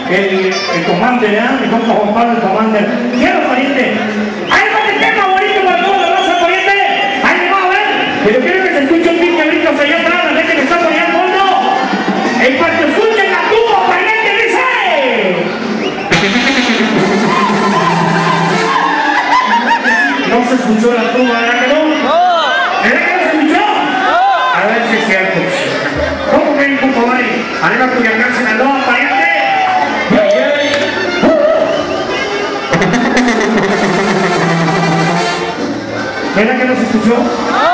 el comandante, ¿verdad? Mi compa Juan Pablo, el comandante. Quiero, pariente. ¡Ay, para que favorito para todos los raza, pariente! ¡Ay, me va a ver! Pero quiero que se escuche un pinche grito allá atrás, la gente que está por allá al fondo. ¡En cuanto escuchen la tuba, pariente, dice! No se escuchó la tuba, ¿verdad que no? ¿Verdad que no se escuchó? A ver si es cierto. ¿Cómo ven, compadre? Arriba Culiacán, Sinaloa, pariente. ¿Verdad que no se escuchó?